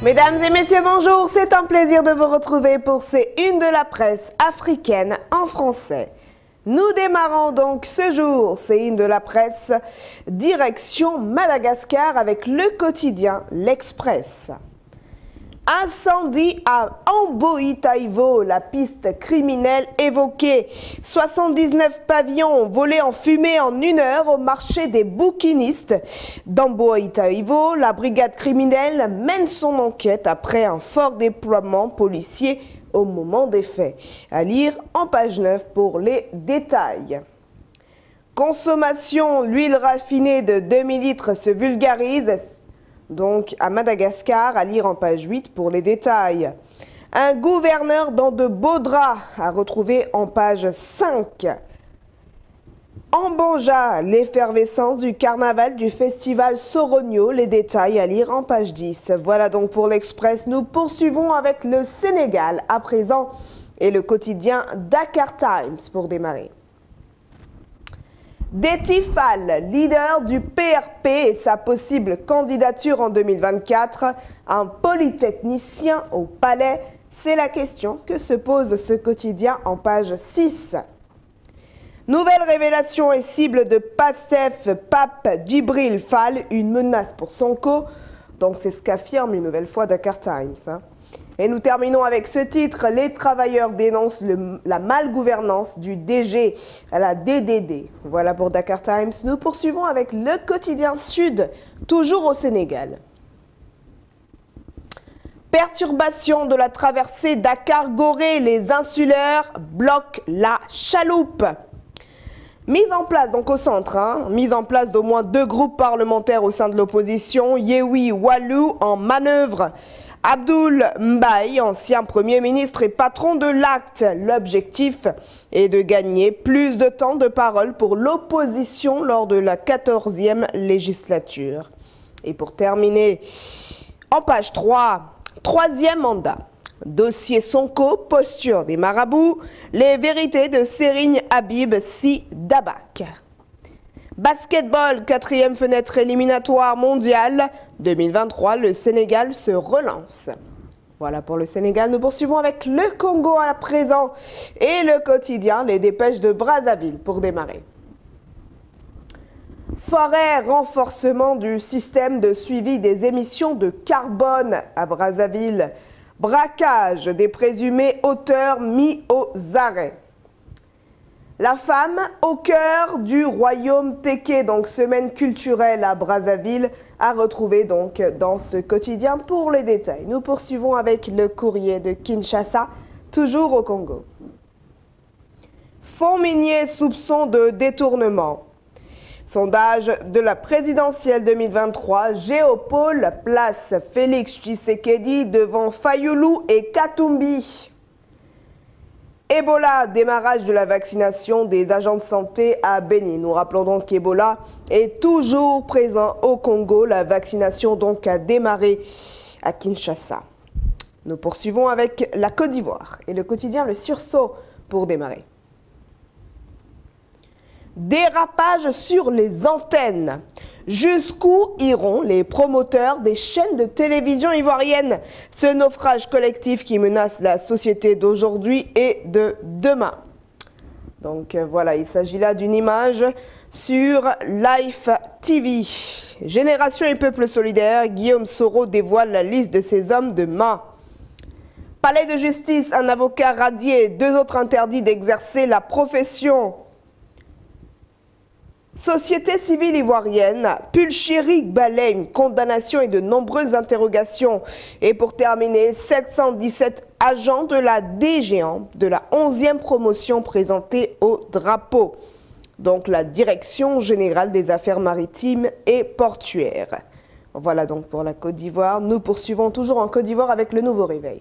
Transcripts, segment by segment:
Mesdames et messieurs, bonjour, c'est un plaisir de vous retrouver pour ces Unes de la presse africaine en français. Nous démarrons donc ce jour ces Unes de la presse, direction Madagascar avec le quotidien L'Express. Incendie à Amboïtaïvo, la piste criminelle évoquée. 79 pavillons volés en fumée en 1 heure au marché des bouquinistes d'Amboïtaïvo. La brigade criminelle mène son enquête après un fort déploiement policier au moment des faits. À lire en page 9 pour les détails. Consommation, l'huile raffinée de 2000 litres se vulgarise. Donc à Madagascar, à lire en page 8 pour les détails. Un gouverneur dans de beaux draps à retrouver en page 5. En Banja, l'effervescence du carnaval du festival Sorogno, les détails à lire en page 10. Voilà donc pour l'Express. Nous poursuivons avec le Sénégal à présent et le quotidien Dakar Times pour démarrer. Déthié Fall, leader du PRP et sa possible candidature en 2024, un polytechnicien au palais, c'est la question que se pose ce quotidien en page 6. Nouvelle révélation et cible de Pastef, Pape Djibril Fall, une menace pour Sonko. Donc c'est ce qu'affirme une nouvelle fois Dakar Times. Et nous terminons avec ce titre, les travailleurs dénoncent la malgouvernance du DG à la DDD. Voilà pour Dakar Times. Nous poursuivons avec le quotidien Sud, toujours au Sénégal. Perturbation de la traversée Dakar-Gorée, les insulaires bloquent la chaloupe. Mise en place, donc au centre, mise en place d'au moins 2 groupes parlementaires au sein de l'opposition. Yehui Walou en manœuvre. Abdoul Mbaye, ancien Premier ministre et patron de l'Acte. L'objectif est de gagner plus de temps de parole pour l'opposition lors de la 14e législature. Et pour terminer, en page 3, 3e mandat. Dossier Sonko, posture des marabouts, les vérités de Serigne Habib Si Dabak. Basketball, 4e fenêtre éliminatoire mondiale 2023, le Sénégal se relance. Voilà pour le Sénégal, nous poursuivons avec le Congo à présent et le quotidien, les dépêches de Brazzaville pour démarrer. Forêt, renforcement du système de suivi des émissions de carbone à Brazzaville. Braquage des présumés auteurs mis aux arrêts. La femme au cœur du royaume Téké, donc semaine culturelle à Brazzaville, à retrouver donc dans ce quotidien pour les détails. Nous poursuivons avec le courrier de Kinshasa, toujours au Congo. Fonds minier, soupçon de détournement. Sondage de la présidentielle 2023, Géopole place Félix Tshisekedi devant Fayoulou et Katumbi. Ebola, démarrage de la vaccination des agents de santé à Béni. Nous rappelons donc qu'Ebola est toujours présent au Congo. La vaccination donc a démarré à Kinshasa. Nous poursuivons avec la Côte d'Ivoire et le quotidien Le Sursaut pour démarrer. Dérapage sur les antennes. Jusqu'où iront les promoteurs des chaînes de télévision ivoiriennes? Ce naufrage collectif qui menace la société d'aujourd'hui et de demain. Donc voilà, il s'agit là d'une image sur Life TV. Génération et peuple solidaire, Guillaume Soro dévoile la liste de ses hommes de main. Palais de justice, un avocat radié, 2 autres interdits d'exercer la profession. Société civile ivoirienne, Pulchéry balaie une condamnation et de nombreuses interrogations. Et pour terminer, 717 agents de la DGAN de la 11e promotion présentés au drapeau. Donc la Direction générale des affaires maritimes et portuaires. Voilà donc pour la Côte d'Ivoire. Nous poursuivons toujours en Côte d'Ivoire avec le nouveau réveil.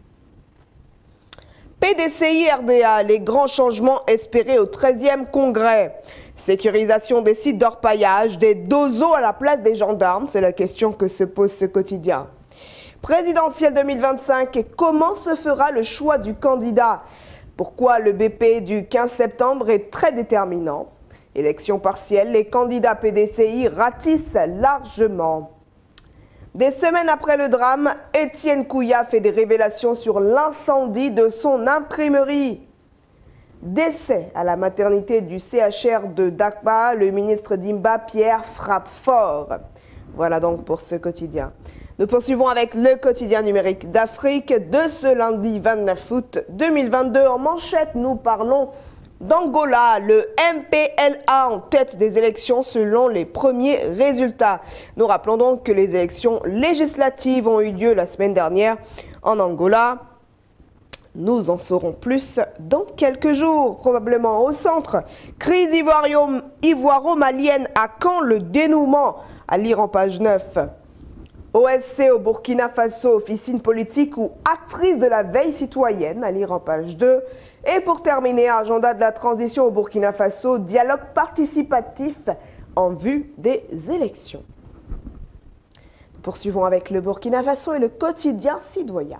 PDCI RDA, les grands changements espérés au 13e congrès. Sécurisation des sites d'orpaillage, des dozos à la place des gendarmes, c'est la question que se pose ce quotidien. Présidentielle 2025, et comment se fera le choix du candidat? Pourquoi le BP du 15 septembre est très déterminant? Élection partielle, les candidats PDCI ratissent largement. Des semaines après le drame, Étienne Kouya fait des révélations sur l'incendie de son imprimerie. Décès à la maternité du CHR de Dakar, le ministre d'Imba, Pierre, frappe fort. Voilà donc pour ce quotidien. Nous poursuivons avec le quotidien numérique d'Afrique de ce lundi 29 août 2022. En manchette, nous parlons d'Angola, le MPLA en tête des élections selon les premiers résultats. Nous rappelons donc que les élections législatives ont eu lieu la semaine dernière en Angola. Nous en saurons plus dans quelques jours, probablement au centre. Crise ivoiro-malienne, à quand le dénouement? À lire en page 9. OSC au Burkina Faso, officine politique ou actrice de la veille citoyenne, à lire en page 2. Et pour terminer, agenda de la transition au Burkina Faso, dialogue participatif en vue des élections. Nous poursuivons avec le Burkina Faso et le quotidien Sidoya.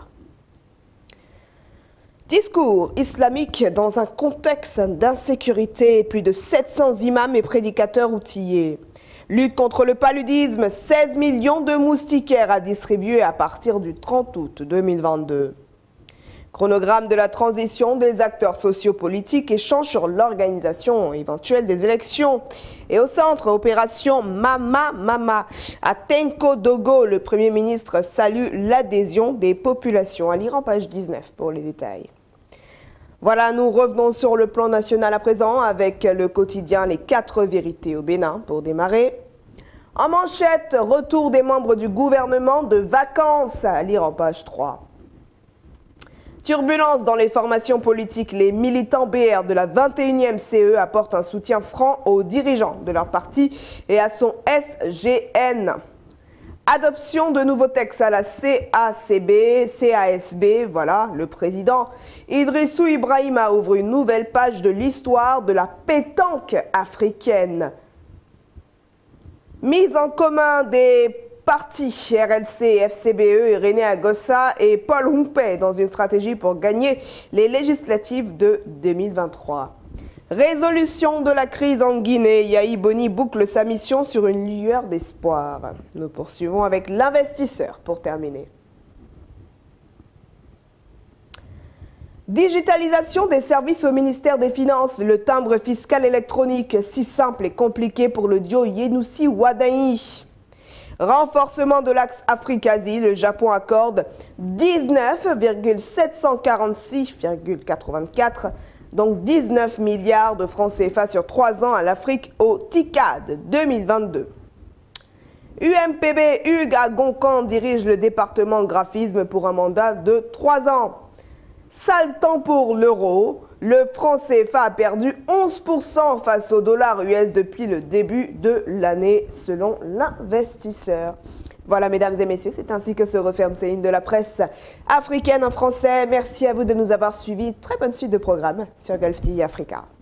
Discours islamique dans un contexte d'insécurité, plus de 700 imams et prédicateurs outillés. Lutte contre le paludisme, 16 millions de moustiquaires à distribuer à partir du 30 août 2022. Chronogramme de la transition des acteurs sociopolitiques, échange sur l'organisation éventuelle des élections. Et au centre, opération Mama Mama. À Tenko Dogo, le Premier ministre salue l'adhésion des populations. À lire en page 19 pour les détails. Voilà, nous revenons sur le plan national à présent avec le quotidien Les 4 vérités au Bénin pour démarrer. En manchette, retour des membres du gouvernement de vacances, à lire en page 3. Turbulence dans les formations politiques, les militants BR de la 21e CE apportent un soutien franc aux dirigeants de leur parti et à son SGN. Adoption de nouveaux textes à la CASB, voilà, le président Idrissou Ibrahima ouvre une nouvelle page de l'histoire de la pétanque africaine. Mise en commun des partis RLC, FCBE, Irénée Agossa et Paul Humpé dans une stratégie pour gagner les législatives de 2023. Résolution de la crise en Guinée, Yahi Boni boucle sa mission sur une lueur d'espoir. Nous poursuivons avec l'investisseur pour terminer. Digitalisation des services au ministère des Finances, le timbre fiscal électronique, si simple et compliqué pour le duo Yenoussi Ouaddahi. Renforcement de l'axe Afrique-Asie, le Japon accorde 19,746,84, donc 19 milliards de francs CFA sur 3 ans à l'Afrique au TICAD 2022. UMPB Hugues à Goncan dirige le département graphisme pour un mandat de 3 ans. Sale temps pour l'euro, le franc CFA a perdu 11% face au dollar US depuis le début de l'année selon l'investisseur. Voilà, mesdames et messieurs, c'est ainsi que se referme ces lignes de la presse africaine en français. Merci à vous de nous avoir suivis. Très bonne suite de programme sur Gulf TV Africa.